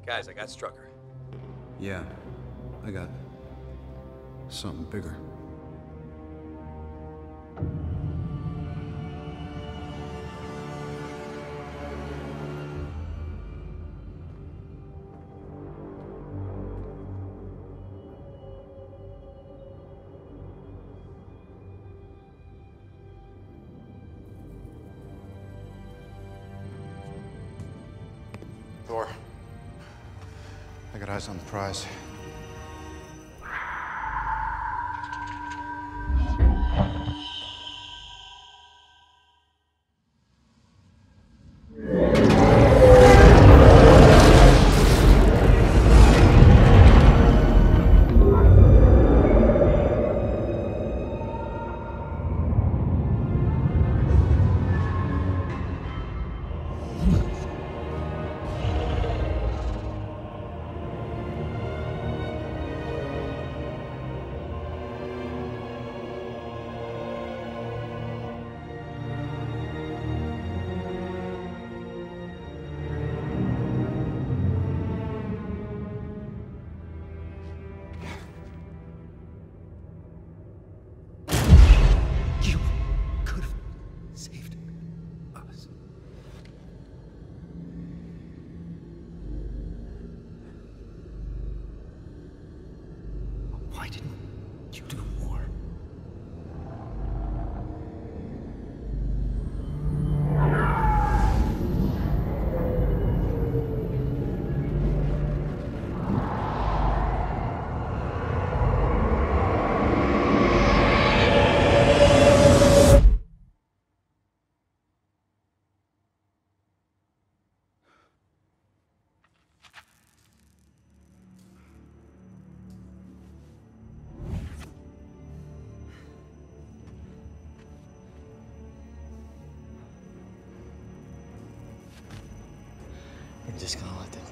Guys, I got Strucker. Yeah, I got something bigger. Thor, I got eyes on the prize. You could have saved us. Why didn't you do more? You're just gonna let the